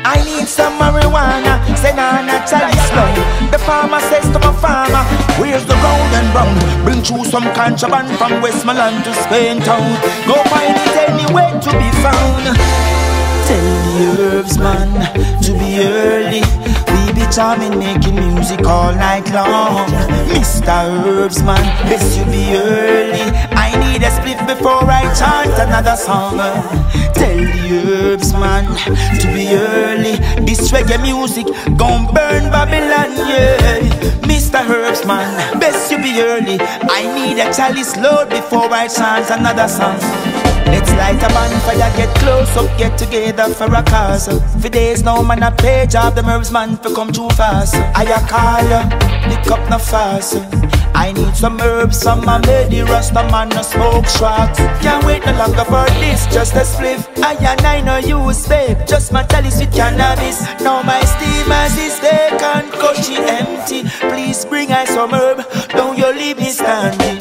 I need some marijuana, say nah, not chalice long. The farmer says to my farmer, where's the round and brown? Bring through some contraband from Westmoreland to Spain town. Go find it anywhere to be found. Tell the Herbsman to be early. We be charming, making music all night long. Mr. Herbsman, best you be early. I need a split before I chant another song. Tell the Herbsman to be early. This reggae music gon' burn Babylon, yeah. Mr. Herbsman, best you be early. I need a chalice load before I chant another song. Let's light a bonfire, get close up, get together for a cause. For days now, man, I pay job, the Herbsman for come too fast. I call ya, pick up no fast. I need some herbs, some lady rasta man, no smoke shots. Can't wait no longer for this, just a spliff. I no use babe, just my chalice with cannabis. Now my steamers is vacant, cause she empty. Please bring I some herb, don't you leave me standing.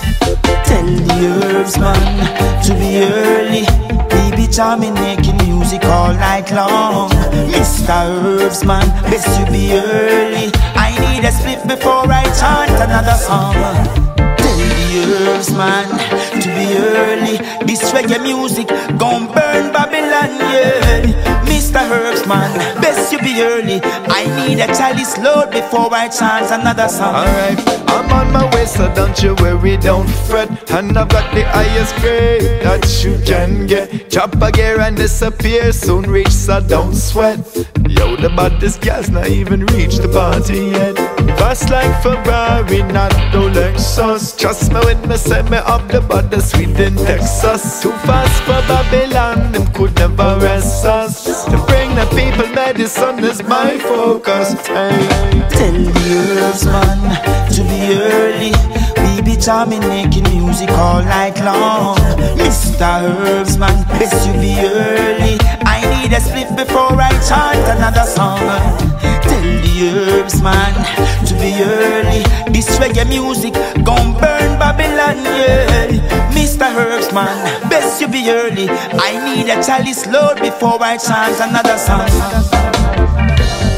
Tell the Herbsman to be early. We be charming, making music all night long. Mr. Herbsman, best you be early. I need a split before I chant another song. Tell the Herbsman to be early. This reggae music gon' burn Babylon, yeah. Mr. Herbsman, best you be early. I need a chalice load before I chant another song. Alright, I'm on my way, so don't you worry, don't fret. And I've got the highest grade that you can get. Drop a gear and disappear, soon reach, so don't sweat. Yo, the baddest gals not even reach the party yet. Fast like Ferrari, not no Lexus. Trust me when me say me up the baddest sweet in Texas. Too fast for Babylon, them could never rest us. To bring the people medicine is my focus, hey. Tell the Herbsman to be early. We be charming, making music all night long. Mr. Herbsman, best you be early. I need a split before I chant another song. Tell the Herbsman to be early. This reggae music gon' burn Babylon, yeah. Mr. Herbsman, best you be early. I need a chalice load before I chant another song.